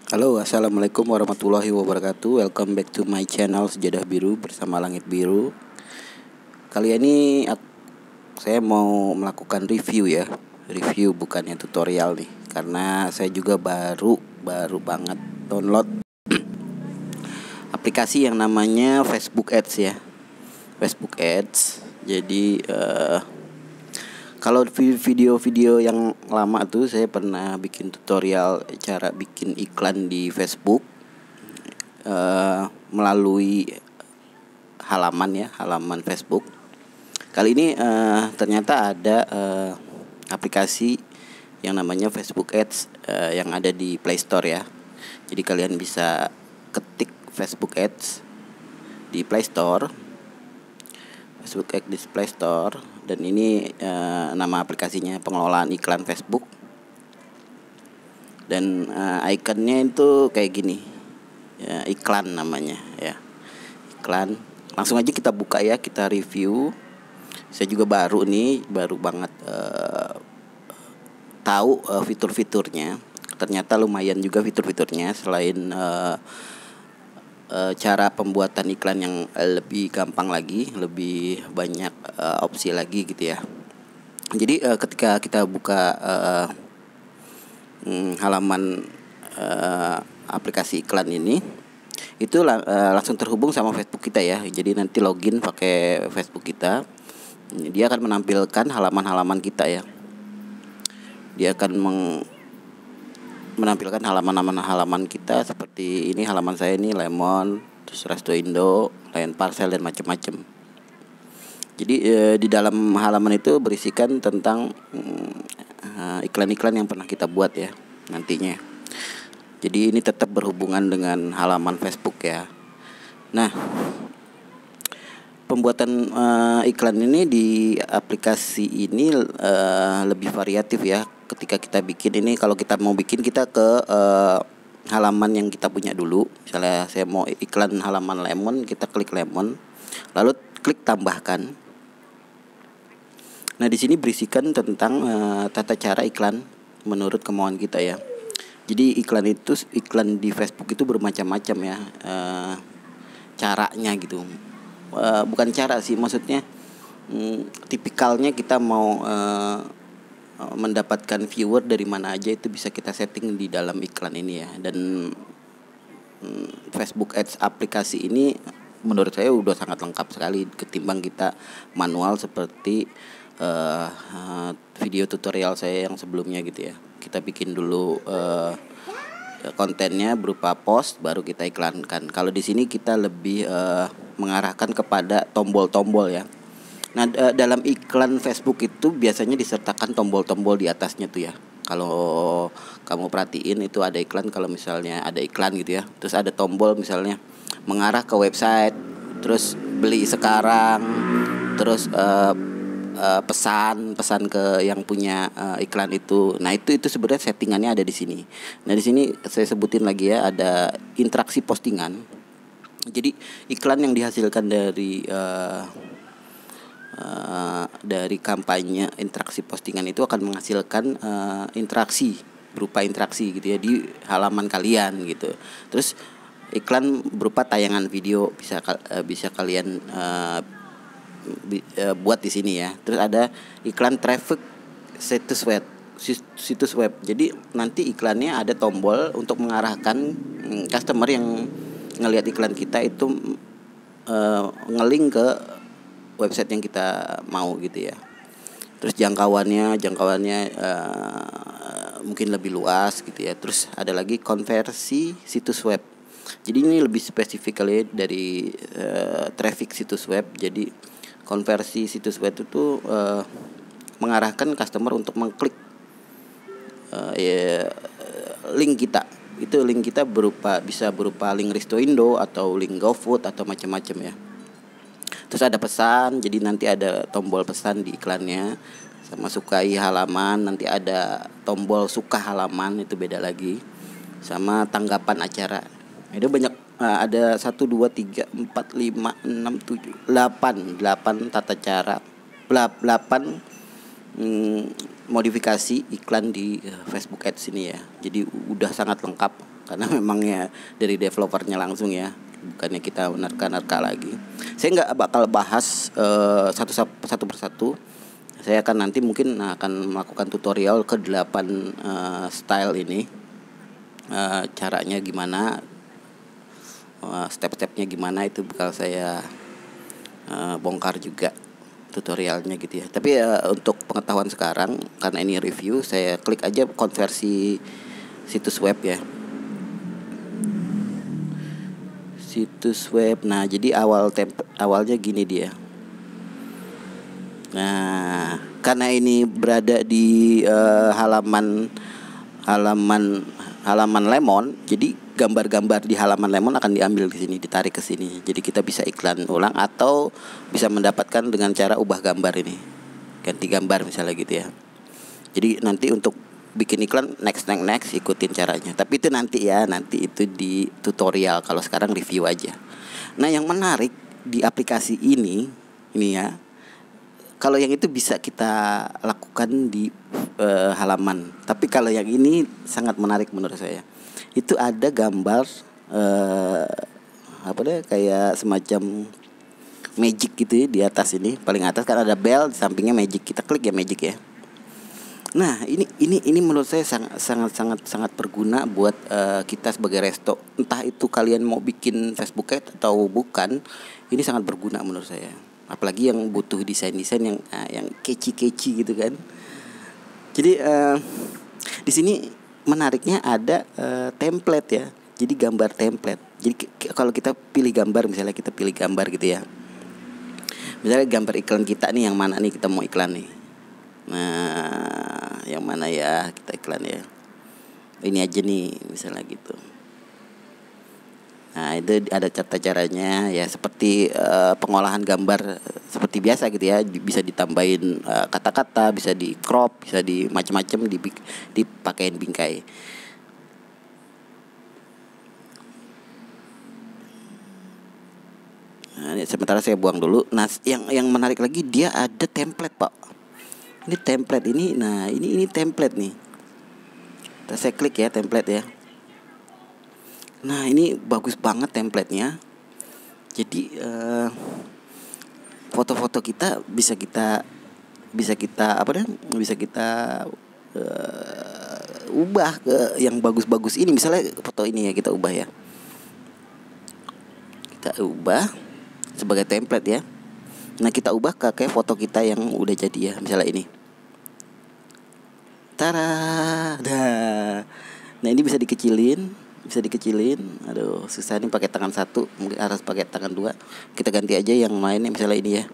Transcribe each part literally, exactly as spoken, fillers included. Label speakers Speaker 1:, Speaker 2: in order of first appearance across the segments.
Speaker 1: Halo, assalamualaikum warahmatullahi wabarakatuh. Welcome back to my channel Sejadah Biru bersama Langit Biru. Kali ini saya mau melakukan review ya, review bukannya tutorial nih, karena saya juga baru baru banget download aplikasi yang namanya Facebook Ads ya, Facebook Ads. Jadi uh, kalau video-video yang lama tuh saya pernah bikin tutorial cara bikin iklan di Facebook uh, melalui halaman ya, halaman Facebook. Kali ini uh, ternyata ada uh, aplikasi yang namanya Facebook Ads uh, yang ada di Play Store ya. Jadi kalian bisa ketik Facebook Ads di Play Store. Facebook Ads di Play Store, dan ini uh, nama aplikasinya pengelolaan iklan Facebook. Dan uh, ikonnya itu kayak gini ya, iklan namanya ya, iklan. Langsung aja kita buka ya, kita review. Saya juga baru nih, baru banget uh, tahu uh, fitur-fiturnya. Ternyata lumayan juga fitur-fiturnya, selain uh, E, cara pembuatan iklan yang lebih gampang lagi, lebih banyak e, opsi lagi gitu ya. Jadi e, ketika kita buka e, hmm, halaman e, aplikasi iklan ini, itu la, e, langsung terhubung sama Facebook kita ya. Jadi nanti login pakai Facebook kita, dia akan menampilkan halaman-halaman kita ya. Dia akan meng menampilkan halaman-halaman halaman kita seperti ini. Halaman saya ini Lemon, terus Resto Indo, Layan Parcel, dan macam-macam. Jadi eh, di dalam halaman itu berisikan tentang eh, iklan-iklan yang pernah kita buat ya nantinya. Jadi ini tetap berhubungan dengan halaman Facebook ya. Nah, pembuatan uh, iklan ini di aplikasi ini uh, lebih variatif ya. Ketika kita bikin ini, kalau kita mau bikin, kita ke uh, halaman yang kita punya dulu. Misalnya saya mau iklan halaman Lemon, kita klik Lemon, lalu klik tambahkan. Nah, di sini berisikan tentang uh, tata cara iklan menurut kemauan kita ya. Jadi iklan itu, iklan di Facebook itu bermacam-macam ya, uh, caranya gitu. Uh, bukan cara sih, maksudnya um, tipikalnya kita mau uh, mendapatkan viewer dari mana aja, itu bisa kita setting di dalam iklan ini ya. Dan um, Facebook Ads aplikasi ini menurut saya udah sangat lengkap sekali ketimbang kita manual seperti uh, uh, video tutorial saya yang sebelumnya gitu ya. Kita bikin dulu uh, kontennya berupa post, baru kita iklankan. Kalau di sini kita lebih uh, mengarahkan kepada tombol-tombol ya. Nah, d- dalam iklan Facebook itu biasanya disertakan tombol-tombol di atasnya tuh ya. Kalau kamu perhatiin itu ada iklan, kalau misalnya ada iklan gitu ya, terus ada tombol misalnya mengarah ke website, terus beli sekarang, terus uh, uh, pesan pesan ke yang punya uh, iklan itu. Nah, itu itu sebenarnya settingannya ada di sini. Nah, di sini saya sebutin lagi ya, ada interaksi postingan. Jadi iklan yang dihasilkan dari uh, Uh, dari kampanye interaksi postingan itu akan menghasilkan uh, interaksi, berupa interaksi gitu ya di halaman kalian gitu. Terus iklan berupa tayangan video bisa uh, bisa kalian uh, bi, uh, buat di sini ya. Terus ada iklan traffic situs web, situs web. Jadi nanti iklannya ada tombol untuk mengarahkan um, customer yang ngelihat iklan kita itu uh, ngelink ke website yang kita mau gitu ya. Terus jangkauannya jangkauannya uh, mungkin lebih luas gitu ya. Terus ada lagi konversi situs web. Jadi ini lebih spesifik kali dari uh, traffic situs web. Jadi konversi situs web itu uh, mengarahkan customer untuk mengklik uh, ya, link kita. Itu link kita berupa, bisa berupa link Resto Indo atau link GoFood atau macam-macam ya. Terus ada pesan, jadi nanti ada tombol pesan di iklannya. Sama sukai halaman, nanti ada tombol suka halaman, itu beda lagi. Sama tanggapan acara. Itu banyak, ada satu, dua, tiga, empat, lima, enam, tujuh, delapan delapan tata cara, delapan hmm, modifikasi iklan di Facebook Ads ini ya. Jadi udah sangat lengkap. karena memang ya dari developernya langsung ya, bukannya kita menerka-nerka lagi. Saya nggak bakal bahas uh, satu satu persatu. Saya akan nanti mungkin akan melakukan tutorial ke delapan uh, style ini, uh, caranya gimana, uh, step-stepnya gimana, itu bakal saya uh, bongkar juga tutorialnya gitu ya. Tapi uh, untuk pengetahuan sekarang, karena ini review, saya klik aja konversi situs web ya. Situs web. Nah, jadi awal temp- awalnya gini dia. Nah, karena ini berada di uh, halaman halaman halaman Lemon, jadi gambar-gambar di halaman Lemon akan diambil di sini, ditarik ke sini. Jadi kita bisa iklan ulang atau bisa mendapatkan dengan cara ubah gambar ini. Ganti gambar misalnya gitu ya. Jadi nanti untuk bikin iklan next next next ikutin caranya. Tapi itu nanti ya, nanti itu di tutorial. Kalau sekarang review aja. Nah, yang menarik di aplikasi ini ini ya, kalau yang itu bisa kita lakukan di uh, halaman. Tapi kalau yang ini sangat menarik menurut saya. Itu ada gambar uh, apa deh, kayak semacam magic gitu ya, di atas ini, paling atas kan ada bell, di sampingnya magic. Kita klik ya magic ya. Nah, ini ini ini menurut saya sangat sangat sangat sangat berguna buat uh, kita sebagai resto. Entah itu kalian mau bikin Facebook Ads atau bukan, ini sangat berguna menurut saya. Apalagi yang butuh desain-desain yang uh, yang keci-keci gitu kan. Jadi uh, di sini menariknya ada uh, template ya. Jadi gambar template. Jadi k- kalau kita pilih gambar, misalnya kita pilih gambar gitu ya. Misalnya gambar iklan kita nih, yang mana nih kita mau iklan nih. Nah, yang mana ya kita iklan ya. Ini aja nih misalnya gitu. Nah, itu ada tata caranya ya, seperti uh, pengolahan gambar seperti biasa gitu ya. Bisa ditambahin uh, kata-kata, bisa di crop, bisa di macam-macam, dipakein bingkai. Nah, sementara saya buang dulu. Nah, yang yang menarik lagi, dia ada template, Pak. Ini template ini. Nah, ini ini template nih. Saya klik ya template ya. Nah, ini bagus banget templatenya. Jadi uh, foto-foto kita bisa kita bisa kita apa deh? Bisa kita uh, ubah ke yang bagus-bagus ini. Misalnya foto ini ya, kita ubah ya. Kita ubah sebagai template ya. Nah, kita ubah ke kayak foto kita yang udah jadi ya. Misalnya ini. Tara. Dah. Nah, ini bisa dikecilin. Bisa dikecilin. Aduh, susah nih pakai tangan satu, mungkin harus pakai tangan dua. Kita ganti aja yang lainnya, misalnya ini ya.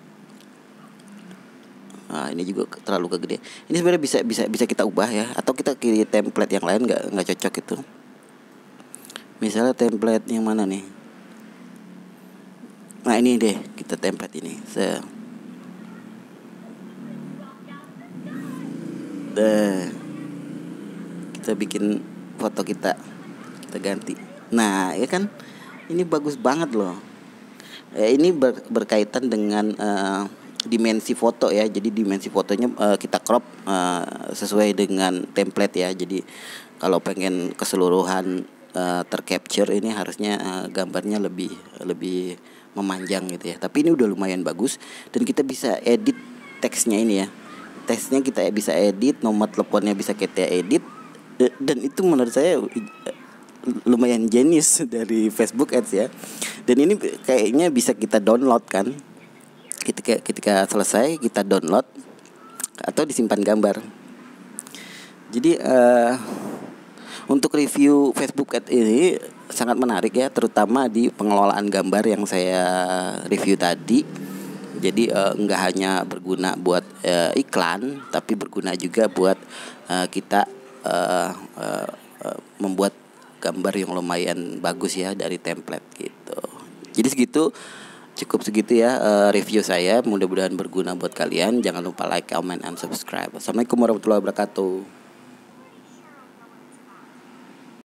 Speaker 1: Nah, ini juga terlalu kegede. Ini sebenarnya bisa bisa bisa kita ubah ya, atau kita kiri template yang lain nggak nggak cocok itu. Misalnya template yang mana nih? Nah, ini deh, kita template ini. Se Deh. Kita bikin foto kita. Kita ganti. Nah, ya kan, ini bagus banget loh. Eh, ini ber, berkaitan dengan uh, dimensi foto ya. Jadi dimensi fotonya uh, kita crop uh, sesuai dengan template ya. Jadi kalau pengen keseluruhan uh, tercapture, ini harusnya uh, gambarnya lebih lebih memanjang gitu ya. Tapi ini udah lumayan bagus, dan kita bisa edit teksnya ini ya. Teksnya kita bisa edit, nomor teleponnya bisa kita edit, dan itu menurut saya lumayan jenius dari Facebook Ads ya. Dan ini kayaknya bisa kita download kan. Ketika ketika selesai kita download atau disimpan gambar. Jadi uh, untuk review Facebook Ads ini sangat menarik ya, terutama di pengelolaan gambar yang saya review tadi. Jadi uh, enggak hanya berguna buat uh, iklan, tapi berguna juga buat uh, kita uh, uh, uh, membuat gambar yang lumayan bagus ya dari template gitu. Jadi segitu, cukup segitu ya uh, review saya. Mudah-mudahan berguna buat kalian. Jangan lupa like, comment, and subscribe. Assalamualaikum warahmatullahi wabarakatuh.